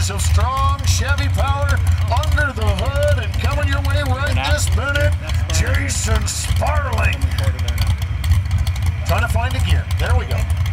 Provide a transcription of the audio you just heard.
liters of strong Chevy power under the hood, and coming your way right this minute, Jason Sparling. Trying to find a gear. There we go.